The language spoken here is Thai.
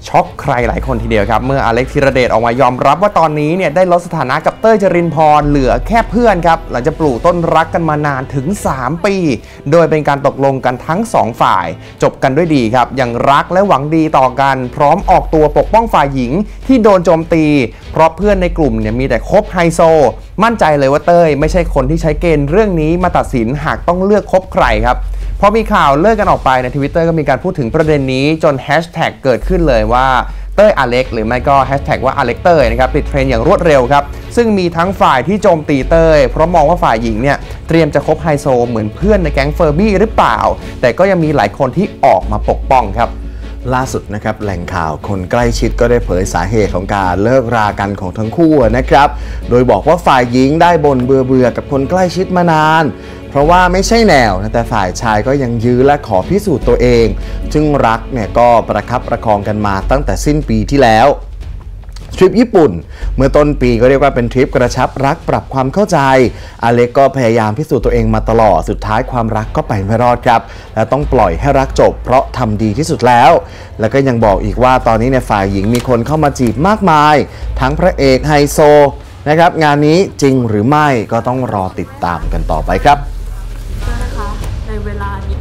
ช็อกใครหลายคนทีเดียวครับเมื่ออเล็กธีรเดชออกมายอมรับว่าตอนนี้เนี่ยได้ลดสถานะกับเต้ยจรินพรเหลือแค่เพื่อนครับหลังจากปลูกต้นรักกันมานานถึง3 ปีโดยเป็นการตกลงกันทั้ง2ฝ่ายจบกันด้วยดีครับยังรักและหวังดีต่อกันพร้อมออกตัวปกป้องฝ่ายหญิงที่โดนโจมตีเพราะเพื่อนในกลุ่มเนี่ยมีแต่คบไฮโซมั่นใจเลยว่าเต้ยไม่ใช่คนที่ใช้เกณฑ์เรื่องนี้มาตัดสินหากต้องเลือกคบใครครับพอมีข่าวเลิกกันออกไปใน Twitter ก็มีการพูดถึงประเด็นนี้จนแฮชแท็กเกิดขึ้นเลยว่าเต้ยอเล็กหรือไม่ก็แฮชแท็กว่าอเล็กเต้ยนะครับติดเทรนด์อย่างรวดเร็วครับซึ่งมีทั้งฝ่ายที่โจมตีเต้ยเพราะมองว่าฝ่ายหญิงเนี่ยเตรียมจะคบไฮโซเหมือนเพื่อนในแก๊งเฟอร์บี้หรือเปล่าแต่ก็ยังมีหลายคนที่ออกมาปกป้องครับล่าสุดนะครับแหล่งข่าวคนใกล้ชิดก็ได้เผยสาเหตุของการเลิกรากันของทั้งคู่นะครับโดยบอกว่าฝ่ายหญิงได้บ่นเบื่อกับคนใกล้ชิดมานานเพราะว่าไม่ใช่แนวนะแต่ฝ่ายชายก็ยังยื้อและขอพิสูจน์ตัวเองซึ่งรักเนี่ยก็ประคับประคองกันมาตั้งแต่สิ้นปีที่แล้วทริปญี่ปุ่นเมื่อต้นปีก็เรียกว่าเป็นทริปกระชับรักปรับความเข้าใจอเล็กก็พยายามพิสูจน์ตัวเองมาตลอดสุดท้ายความรักก็ไปไม่รอดครับและต้องปล่อยให้รักจบเพราะทำดีที่สุดแล้วแล้วก็ยังบอกอีกว่าตอนนี้ในฝ่ายหญิงมีคนเข้ามาจีบมากมายทั้งพระเอกไฮโซนะครับงานนี้จริงหรือไม่ก็ต้องรอติดตามกันต่อไปครับนะคะในเวลานี้